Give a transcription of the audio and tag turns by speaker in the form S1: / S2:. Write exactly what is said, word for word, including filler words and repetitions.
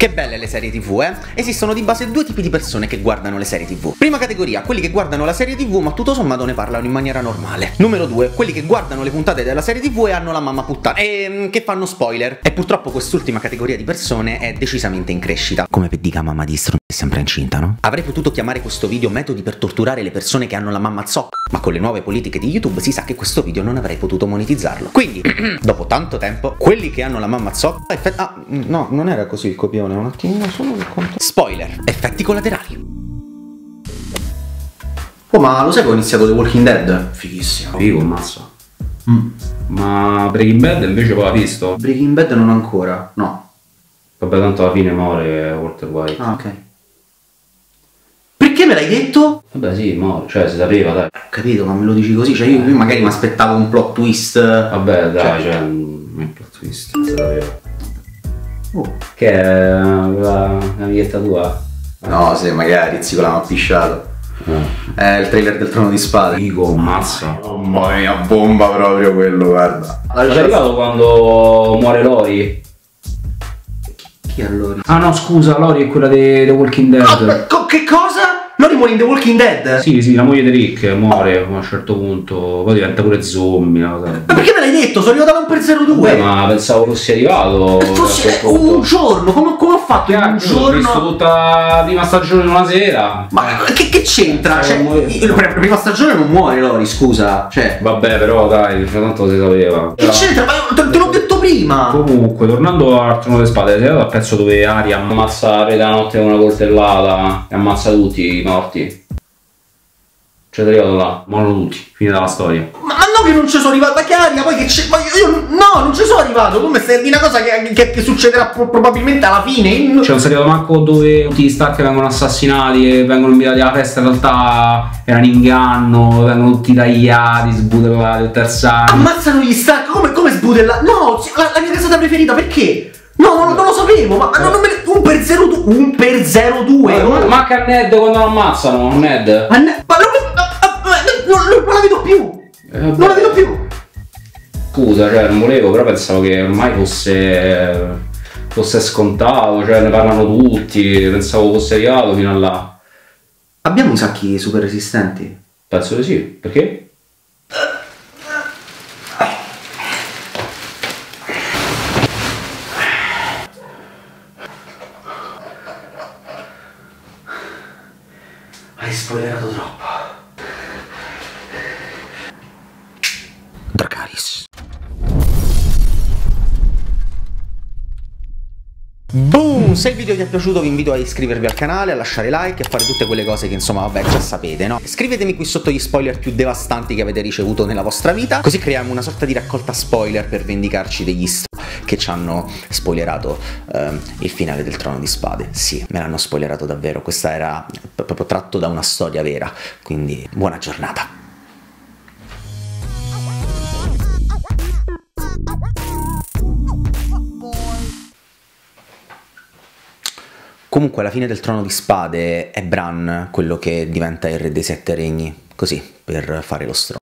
S1: Che belle le serie tv, eh? Esistono di base due tipi di persone che guardano le serie tv. Prima categoria, quelli che guardano la serie tv ma tutto sommato ne parlano in maniera normale. Numero due, quelli che guardano le puntate della serie tv e hanno la mamma puttana e che fanno spoiler. E purtroppo quest'ultima categoria di persone è decisamente in crescita. Come per dica mamma di str***o è sempre incinta, no? Avrei potuto chiamare questo video metodi per torturare le persone che hanno la mamma zocca, ma con le nuove politiche di YouTube si sa che questo video non avrei potuto monetizzarlo. Quindi, dopo tanto tempo, quelli che hanno la mamma zocca effett- ah, no, non era così il copione. Un attimino solo per conto. Spoiler, effetti collaterali.
S2: Oh, ma lo sai che ho iniziato The Walking Dead?
S3: Fighissimo. Figo, mazza.
S2: Mm.
S3: Ma Breaking Bad invece poi l'ha visto?
S2: Breaking Bad non ancora, no.
S3: Vabbè, tanto alla fine muore Walter White.
S2: Ah, ok. Perché me l'hai detto?
S3: Vabbè, sì, muore, cioè si sapeva, dai.
S2: Ho capito, ma me lo dici così, cioè io, io magari mi aspettavo un plot twist.
S3: Vabbè, dai, cioè, un plot twist, si sapeva.
S2: Oh.
S3: Che è la amichetta tua?
S2: No, se magari zio l'hanno pisciato.
S3: Eh.
S2: È il trailer del Trono di Spade.
S3: Figo, mazza.
S2: Mamma mia, bomba proprio quello, guarda.
S3: È arrivato quando muore Lori?
S2: Chi è Lori?
S3: Ah no, scusa, Lori è quella di The Walking Dead.
S2: Ah, co- che cosa? Lori muore in The Walking Dead?
S3: Sì, sì, la moglie di Rick muore a un certo punto, poi diventa pure zombie, no?
S2: Ma perché me l'hai detto? Sono arrivato all'uno per zero due.
S3: Beh, ma pensavo fossi arrivato.
S2: Fossi un giorno, come, come ho fatto in un giorno?
S3: Ho visto tutta la prima stagione in una sera.
S2: Ma che, che c'entra?
S3: Eh,
S2: Cioè,
S3: muore-
S2: io- la prima stagione non muore Lori, scusa. Cioè,
S3: Vabbè, però dai, tanto si sapeva.
S2: che c'entra? Ma te, te l'ho detto prima.
S3: Comunque, tornando al Trono delle Spade, sei arrivato al pezzo dove Arya ammazza Re della Notte con una coltellata e ammazza tutti i morti. Cioè, sei arrivato là, muoiono tutti, finita la storia.
S2: Ma, ma no che non ci sono arrivato, che Aria, poi che c'è. Ma io, io no, non ci sono arrivato. Tu mi stai a dire una cosa che, che, che succederà pro- probabilmente alla fine. Io-
S3: Cioè, non sei arrivato manco dove tutti gli Stark vengono assassinati e vengono invitati alla festa, in realtà era un inganno, vengono tutti tagliati, sbudellati, terzani.
S2: Ammazzano gli Stark, come, come sbudella? No, la, la mia casata preferita, perché? No, no, non lo sapevo, ma non, non me ne. Un per zero due. Un per zero due.
S3: Ma manca Ned quando lo ammazzano, Ned.
S2: Ma, ne- ma non, non, non, non la vedo più.
S3: Eh,
S2: Non la vedo più.
S3: Scusa, cioè, non volevo, però pensavo che ormai fosse. fosse scontato, cioè ne parlano tutti, pensavo fosse arrivato fino a là.
S2: Abbiamo i sacchi super resistenti?
S3: Penso di sì, perché?
S2: Hai spoilerato troppo.
S1: Dracarys. Boom! Se il video ti è piaciuto vi invito a iscrivervi al canale, a lasciare like e a fare tutte quelle cose che insomma vabbè già sapete, no? Scrivetemi qui sotto gli spoiler più devastanti che avete ricevuto nella vostra vita, così creiamo una sorta di raccolta spoiler per vendicarci degli st che ci hanno spoilerato ehm, il finale del Trono di Spade. Sì, me l'hanno spoilerato davvero, questa era proprio tratto da una storia vera, quindi buona giornata. Comunque alla fine del Trono di Spade è Bran quello che diventa il re dei sette regni, così, per fare lo stronzo.